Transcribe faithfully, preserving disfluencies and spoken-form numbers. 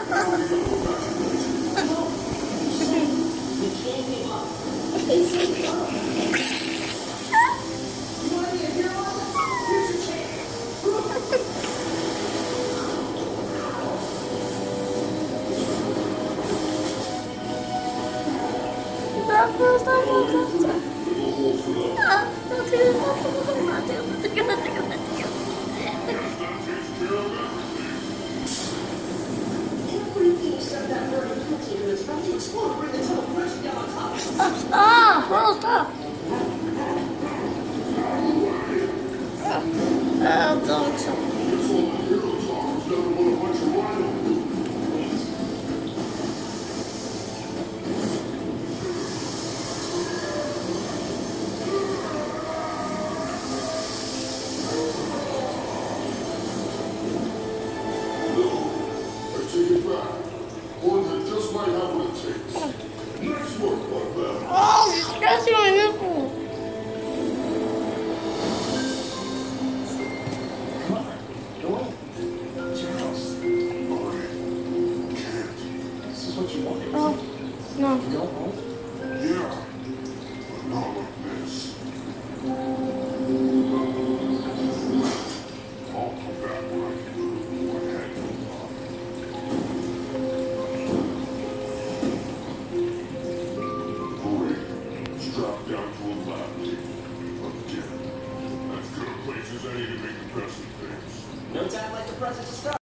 Ah, well, stop. Oh, don't stop. Oh, that's my nipple. Come on, go in. It's your house. This is what you wanted. Oh, no. You go home? Yeah, but not like this. I'll come back when I can prove what had you on. Hurry, strap down to a lab table. Again. As good a place as any to make impressive things. No time like the present to start.